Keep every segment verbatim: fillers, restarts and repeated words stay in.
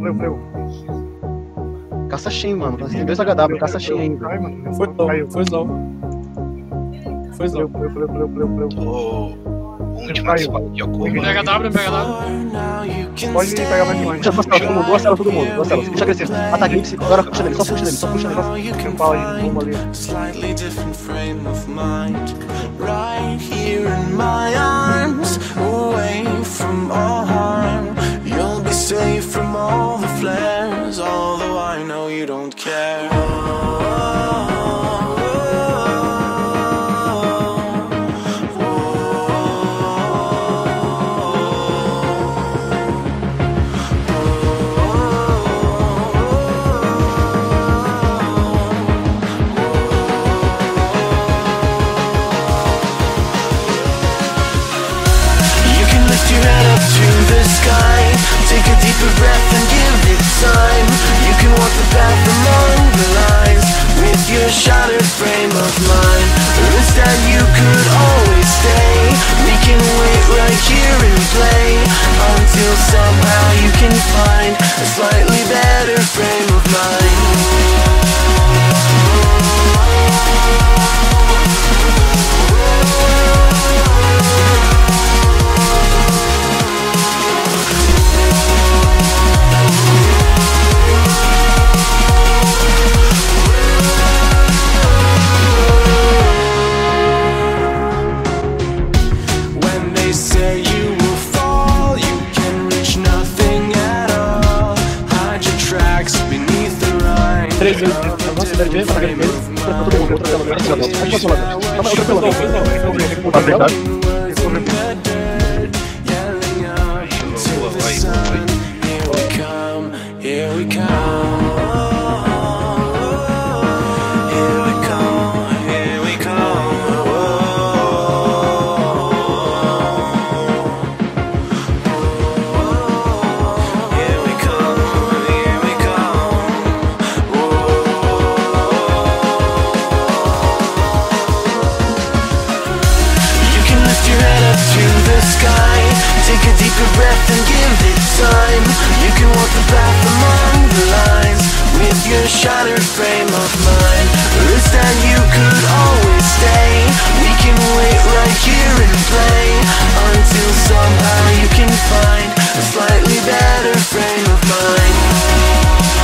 fleu, fleu. Caça Shen, mano. Tem dois H W, caça Shen ainda. Foi slow, foi slow. Foi slow. O último aqui, ó. M H W, M H W. Pode pegar mais longe. Puxa duas telas, todo mundo, duas telas, todo mundo, duas telas. Puxa agressivo. Ataque limpo, agora puxa nele, só puxa nele, só puxa nele. Tem um pau aí, um ali. Slightly different frame of mind, right here in my arms, away from all harm. You'll be safe from all the flares, although I know you don't care. Take a deeper breath and give it time. You can walk the path among the lines with your shattered frame of mind. Or instead you could always stay. We can wait right here and play until somehow you can find a slightly better frame of mind. Três vezes. Nossa, deve ver, para ele. Todo mundo, outra tela. Outra tela. Outra tela. Outra tela. Here we come. Take a deeper breath and give it time. You can walk the path among the lines with your shattered frame of mind. Or instead you could always stay. We can wait right here and play until somehow you can find a slightly better frame of mind.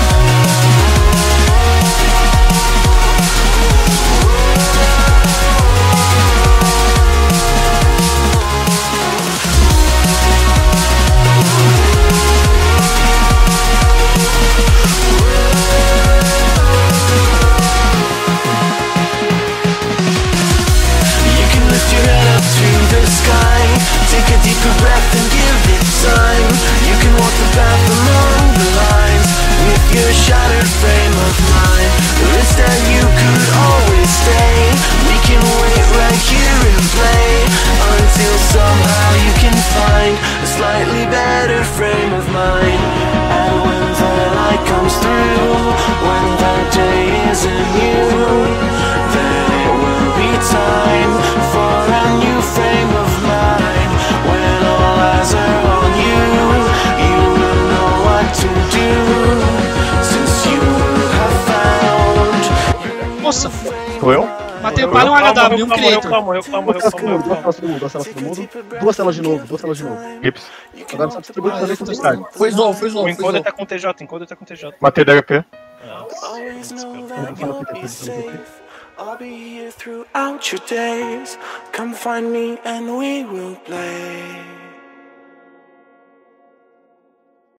Take a deeper breath and give it time. You can walk the path among the lines with your shattered frame of mind. Or instead you could always stay. We can wait right here and play until somehow you can find a slightly better frame of mind. And when the light comes through, when the day isn't new, then it will be time for a new frame of mind. When all eyes are on you, you will know what to do, since you will have found. Nossa, Morreu? matei o palho um H W, um Creator. Calma, morreu, calma, morreu, calma, Duas telas todo mundo, duas telas todo mundo. Duas telas de novo, duas telas de novo. Gips. Agora só distribui pra ver tudo start. Foi slow, foi slow. O encoder tá com T J, encoder tá com T J. Matei da H P. Always know that you'll be safe. I'll be here throughout your days. Come find me and we will play.